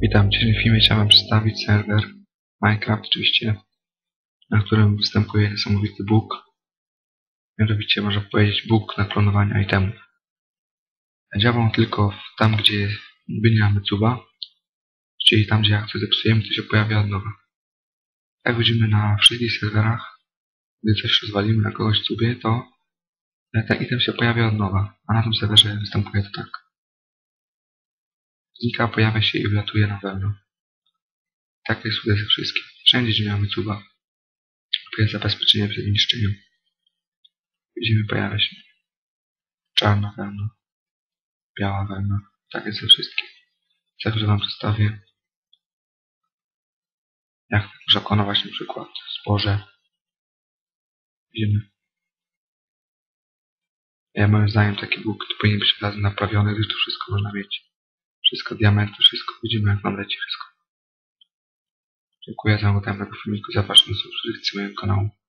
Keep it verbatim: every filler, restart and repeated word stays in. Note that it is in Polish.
Witam, w dzisiejszym filmie chciałem przedstawić serwer Minecraft oczywiście, na którym występuje niesamowity bóg. Mianowicie można powiedzieć bóg na klonowanie itemów. Działa on tylko w, tam, gdzie niby nie mamy cuba, czyli tam, gdzie jak coś zepsujemy, to się pojawia od nowa. Jak widzimy na wszystkich serwerach, gdy coś rozwalimy na kogoś cubie, to ten item się pojawia od nowa, a na tym serwerze występuje to tak. Znika, pojawia się i wlatuje na wewnątrz. Tak jest ze wszystkim. Wszędzie, gdzie mamy cuba, to jest zabezpieczenie przed niszczeniem. Widzimy, pojawia się czarna wełna, biała wełna. Tak jest ze wszystkim. Także wam przedstawię, jak można klonować na przykład zboże. Widzimy. Ja moim zdaniem taki bóg to powinien być razem naprawiony, gdyż to wszystko można mieć. Wszystko, diamenty, wszystko. Widzimy, jak nam leci wszystko. Dziękuję za oglądanie tego filmiku. Zapraszam do subskrypcji mojego kanału.